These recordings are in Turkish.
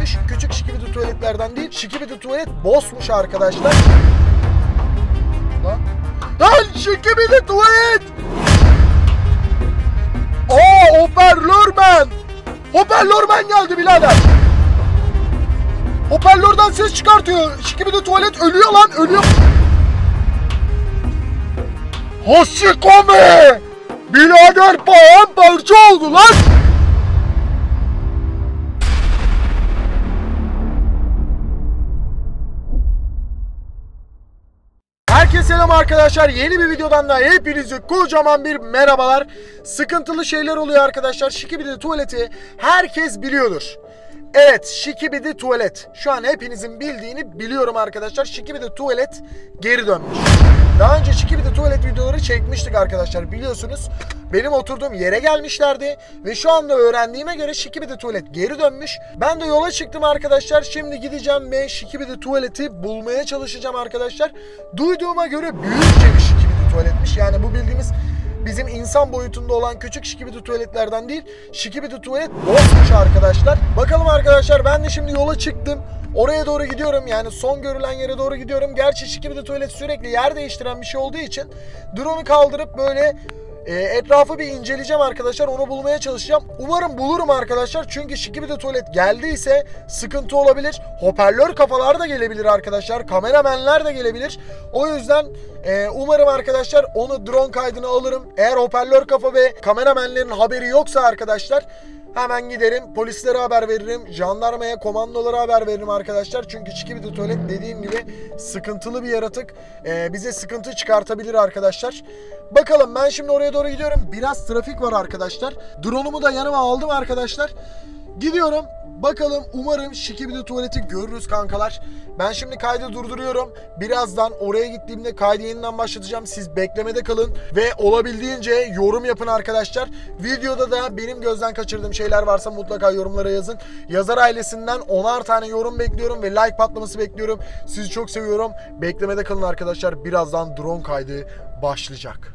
dönmüş. Küçük şikibidi tuvaletlerden değil. Şikibidi tuvalet bossmuş arkadaşlar. Lan şikibidi tuvalet! Aa, hoparlörmen! Hoparlörmen geldi birader. Hoparlörden ses çıkartıyor. Şikibidi tuvalet ölüyor lan, ölüyor. Hasikome! Birader paramparça oldu lan! Herkese selam arkadaşlar. Yeni bir videodan da hepinize kocaman bir merhabalar. Sıkıntılı şeyler oluyor arkadaşlar. Şikibidi tuvaleti herkes biliyordur. Evet, şikibidi tuvalet. Şu an hepinizin bildiğini biliyorum arkadaşlar. Şikibidi tuvalet geri dönmüş. Daha önce şikibidi tuvalet videoları çekmiştik arkadaşlar, biliyorsunuz. Benim oturduğum yere gelmişlerdi ve şu anda öğrendiğime göre şikibidi tuvalet geri dönmüş. Ben de yola çıktım arkadaşlar. Şimdi gideceğim ve şikibidi tuvaleti bulmaya çalışacağım arkadaşlar. Duyduğuma göre büyükçe bir şikibidi tuvaletmiş. Yani bu bildiğimiz bizim insan boyutunda olan küçük şikibidi tuvaletlerden değil, şikibidi tuvalet bossmuş arkadaşlar. Bakalım arkadaşlar, ben de şimdi yola çıktım. Oraya doğru gidiyorum, yani son görülen yere doğru gidiyorum. Gerçi şikibidi tuvalet sürekli yer değiştiren bir şey olduğu için drone'u kaldırıp böyle etrafı bir inceleyeceğim arkadaşlar. Onu bulmaya çalışacağım. Umarım bulurum arkadaşlar. Çünkü şikibidi tuvalet geldiyse sıkıntı olabilir. Hoparlör kafalar da gelebilir arkadaşlar. Kameramenler de gelebilir. O yüzden umarım arkadaşlar onu drone kaydını alırım. Eğer hoparlör kafa ve kameramenlerin haberi yoksa arkadaşlar hemen giderim, polislere haber veririm, jandarmaya, komandolara haber veririm arkadaşlar. Çünkü şikibidi tuvalet dediğim gibi sıkıntılı bir yaratık. Bize sıkıntı çıkartabilir arkadaşlar. Bakalım, ben şimdi oraya doğru gidiyorum. Biraz trafik var arkadaşlar. Drone'umu da yanıma aldım arkadaşlar. Gidiyorum. Bakalım, umarım şikibidi tuvaleti görürüz kankalar. Ben şimdi kaydı durduruyorum. Birazdan oraya gittiğimde kaydı yeniden başlatacağım. Siz beklemede kalın ve olabildiğince yorum yapın arkadaşlar. Videoda da benim gözden kaçırdığım şeyler varsa mutlaka yorumlara yazın. Yazar ailesinden 10'ar tane yorum bekliyorum ve like patlaması bekliyorum. Sizi çok seviyorum. Beklemede kalın arkadaşlar. Birazdan drone kaydı başlayacak.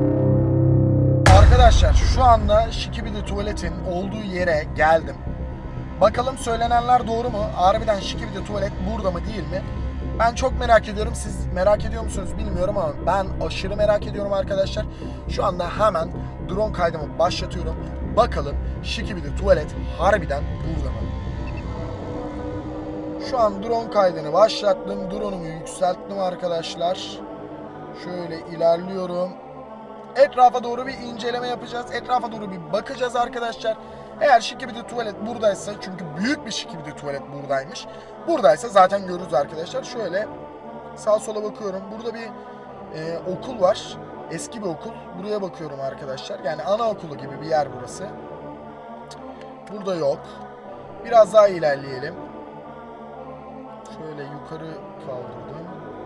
Arkadaşlar şu anda şikibidi tuvaletin olduğu yere geldim. Bakalım söylenenler doğru mu? Harbiden şikibidi tuvalet burada mı değil mi? Ben çok merak ediyorum. Siz merak ediyor musunuz bilmiyorum ama ben aşırı merak ediyorum arkadaşlar. Şu anda hemen drone kaydımı başlatıyorum. Bakalım şikibidi tuvalet harbiden burada mı? Şu an drone kaydını başlattım. Drone'umu yükselttim arkadaşlar. Şöyle ilerliyorum. Etrafa doğru bir inceleme yapacağız. Etrafa doğru bir bakacağız arkadaşlar. Eğer şikibidi tuvalet buradaysa, çünkü büyük bir şikibidi tuvalet buradaymış. Buradaysa zaten görürüz arkadaşlar. Şöyle sağa sola bakıyorum. Burada bir okul var. Eski bir okul. Buraya bakıyorum arkadaşlar. Yani anaokulu gibi bir yer burası. Burada yok. Biraz daha ilerleyelim. Şöyle yukarı kaldırdım.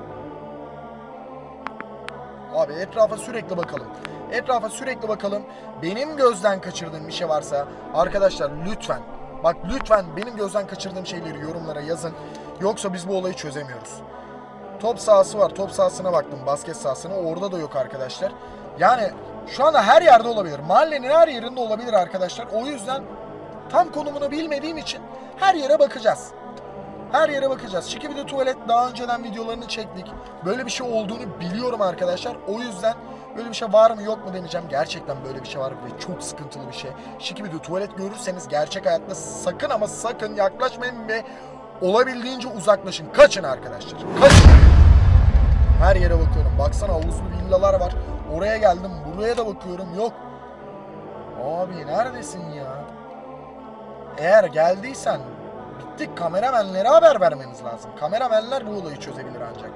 Abi etrafa sürekli bakalım. Etrafa sürekli bakalım. Benim gözden kaçırdığım bir şey varsa arkadaşlar lütfen, bak lütfen benim gözden kaçırdığım şeyleri yorumlara yazın. Yoksa biz bu olayı çözemiyoruz. Top sahası var. Top sahasına baktım. Basket sahasına. Orada da yok arkadaşlar. Yani şu anda her yerde olabilir. Mahallenin her yerinde olabilir arkadaşlar. O yüzden tam konumunu bilmediğim için her yere bakacağız. Her yere bakacağız. Şikibidi tuvalet daha önceden videolarını çektik. Böyle bir şey olduğunu biliyorum arkadaşlar. O yüzden böyle bir şey var mı yok mu demeyeceğim. Gerçekten böyle bir şey var ve çok sıkıntılı bir şey. Şikibidi tuvalet görürseniz gerçek hayatta sakın ama sakın yaklaşmayın ve olabildiğince uzaklaşın. Kaçın arkadaşlar. Kaçın. Her yere bakıyorum. Baksana, havuzlu villalar var. Oraya geldim. Buraya da bakıyorum. Yok. Abi neredesin ya? Eğer geldiysen bittik. Kameramenlere haber vermemiz lazım. Kameramenler bu olayı çözebilir ancak.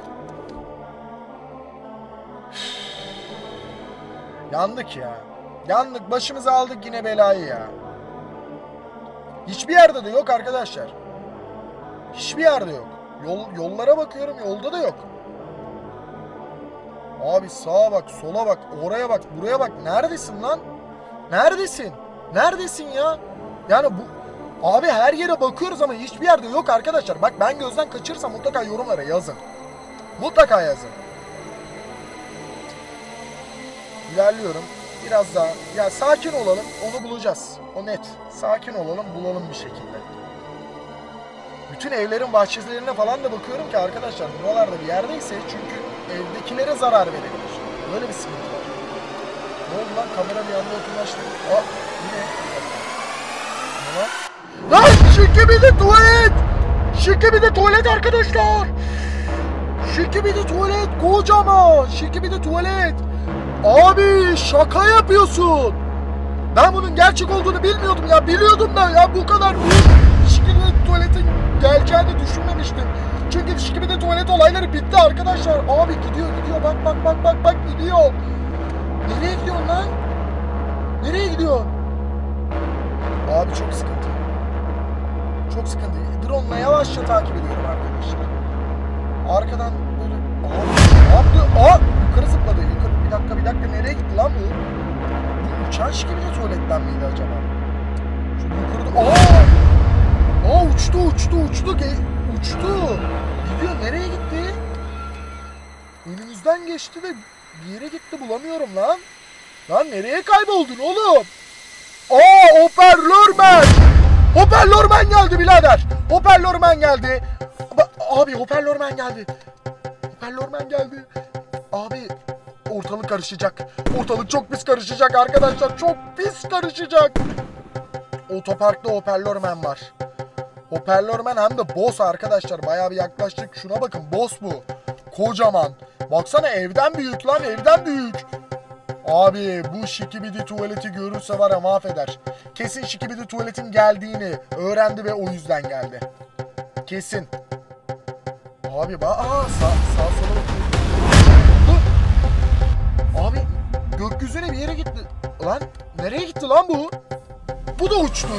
Yandık ya. Yandık. Başımıza aldık yine belayı ya. Hiçbir yerde de yok arkadaşlar. Hiçbir yerde yok. Yollara bakıyorum. Yolda da yok. Abi sağa bak, sola bak, oraya bak, buraya bak. Neredesin lan? Neredesin? Neredesin ya? Yani bu... Abi her yere bakıyoruz ama hiçbir yerde yok arkadaşlar. Bak ben gözden kaçırırsam mutlaka yorumlara yazın. Mutlaka yazın. İlerliyorum. Biraz daha. Ya sakin olalım. Onu bulacağız. O net. Sakin olalım. Bulalım bir şekilde. Bütün evlerin bahçelerine falan da bakıyorum ki arkadaşlar buralarda bir yerdeyse çünkü evdekilere zarar verebilir. Böyle bir sıkıntı var. Ne oldu lan? Kamera bir anda yakınlaştı. Aa yine. Ne var? Lan Şikibidi tuvalet! Şikibidi tuvalet arkadaşlar! Şikibidi tuvalet kocaman! Şikibidi tuvalet! Abi şaka yapıyorsun! Ben bunun gerçek olduğunu bilmiyordum ya. Biliyordum da ya bu kadar büyük Şikibidi tuvaletin geleceğini düşünmemiştim. Çünkü Şikibidi tuvalet olayları bitti arkadaşlar. Abi gidiyor bak gidiyor. Nereye gidiyorsun lan? Nereye gidiyor? Abi çok sıkıntı. Çok sıkıntı. Drone'la yavaşça takip ediyorum arkadaşlar. Arkadan böyle... Abi ne yaptı? Aa! Yukarı zıpladı. Yukarı. Bir dakika. Nereye gitti lan bu? Bu uçan Şikibidi tuvaletten miydi acaba? Şu yukarıda... Aa! Uçtu. Gidiyor. Nereye gitti? Önümüzden geçti de bir yere gitti. Bulamıyorum lan. Lan nereye kayboldun oğlum? Hoparlörmen! Hoparlörmen geldi birader. Hoparlörmen geldi. Abi hoparlörmen geldi. Abi ortalık karışacak. Ortalık çok pis karışacak arkadaşlar. Çok pis karışacak. Otoparkta hoparlörmen var. Hoparlörmen hem de boss arkadaşlar. Bayağı bir yaklaştık. Şuna bakın boss bu. Kocaman. Baksana evden büyük lan, evden büyük. Abi bu Şikibidi tuvaleti görürse var ya mahveder. Kesin Şikibidi tuvaletin geldiğini öğrendi ve o yüzden geldi. Kesin. Abi bak sağ sola bakıyor. Abi gökyüzüne bir yere gitti. Lan nereye gitti lan bu? Bu da uçtu.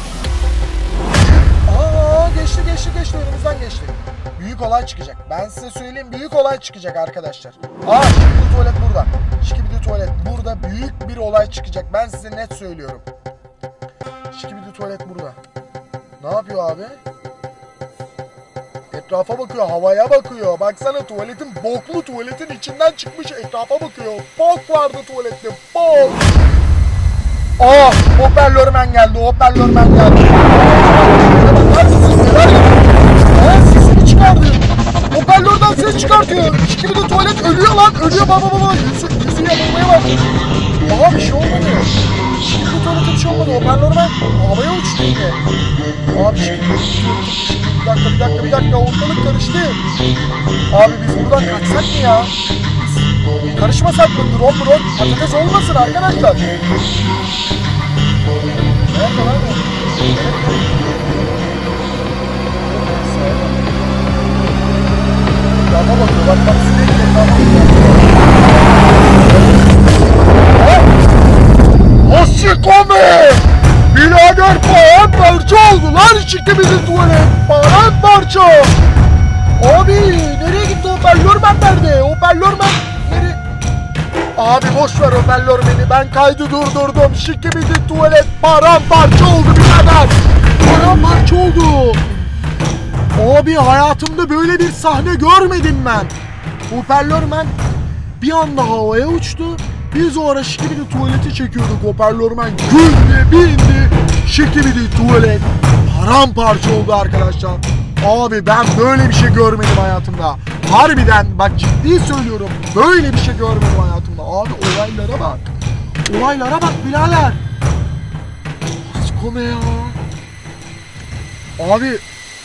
Geçti önümüzden geçti. Büyük olay çıkacak. Ben size söyleyeyim büyük olay çıkacak arkadaşlar. Şikibidi tuvalet burada. Şikibidi tuvalet burada büyük bir olay çıkacak. Ben size net söylüyorum. Şikibidi tuvalet burada. Ne yapıyor abi? Etrafa bakıyor, havaya bakıyor. Baksana boklu tuvaletin içinden çıkmış etrafa bakıyor. Bok vardı tuvalette, bok. Hoparlörmen geldi. Sesini çıkardı. Hoparlörden ses çıkartıyor. Şikibidi tuvalet ölüyor lan. Ölüyor baba. Yüzü yanılmaya başladı. Bir şey olmadı. Şikibidi tuvalete bir şey olmadı. Hoparlörmen havaya uçtu yine. Abi bir dakika. Ortalık karıştı. Abi biz buradan kaçsak mı ya? Biz karışmasak mı? Drone patates olmasın arkadaşlar. Nerede lan o? Etrafa bakıyor. Bak sürekli etrafa bakıyor. Hoşçakome! Birader paramparça oldu lan Şikibidi tuvalet. Paramparça. Abi nereye gitti hoparlörmen nerede? Hoparlörmen nereye? Abi boş ver hoparlörmeni. Ben kaydı durdurdum. Şikibidi tuvalet paramparça oldu birader. Paramparça oldu. Abi hayatımda böyle bir sahne görmedim ben. Hoparlörmen bir anda havaya uçtu. Biz o ara Şikibidi tuvaleti çekiyorduk. Hoparlörmen güldü bindi. Şikibidi tuvalet paramparça oldu arkadaşlar. Abi ben böyle bir şey görmedim hayatımda. Harbiden bak ciddi söylüyorum. Böyle bir şey görmedim hayatımda. Abi olaylara bak birader. Kome ya. Abi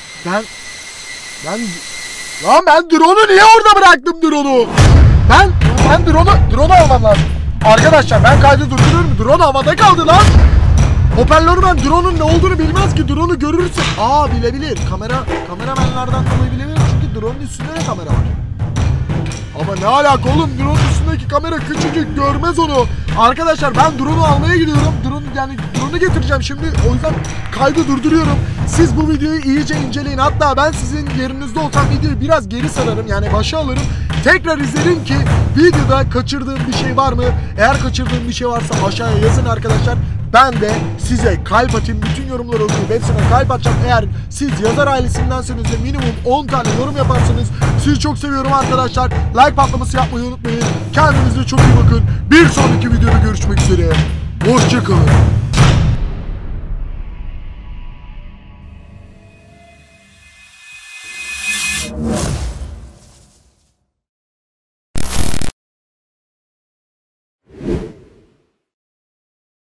ben drone'u niye orada bıraktım drone'u? Ben drone'u almam lazım. Arkadaşlar ben kaydı durduruyorum. Drone havada kaldı lan. Hoparlörmen drone'un ne olduğunu bilmez ki. Drone'u görürsün. Bilebilir. Kameramenlerden dolayı bilebilir. Çünkü drone'un üstünde de kamera var. Ama ne alaka oğlum? Drone'un üstündeki kamera küçücük. Görmez onu. Arkadaşlar ben drone'u almaya gidiyorum. Drone'u getireceğim şimdi. O yüzden kaydı durduruyorum. Siz bu videoyu iyice inceleyin. Hatta ben sizin yerinizde olsam videoyu biraz geri sararım. Yani başa alırım. Tekrar izlerim ki videoda kaçırdığım bir şey var mı? Eğer kaçırdığım bir şey varsa aşağıya yazın arkadaşlar. Ben de size kalp atayım. Bütün yorumları okuyup hepsine kalp atacağım. Eğer siz yazar ailesindenseniz de minimum 10 tane yorum yaparsanız sizi çok seviyorum arkadaşlar. Like patlaması yapmayı unutmayın. Kendinize çok iyi bakın. Bir sonraki videoda görüşmek üzere. Hoşçakalın. Tamam.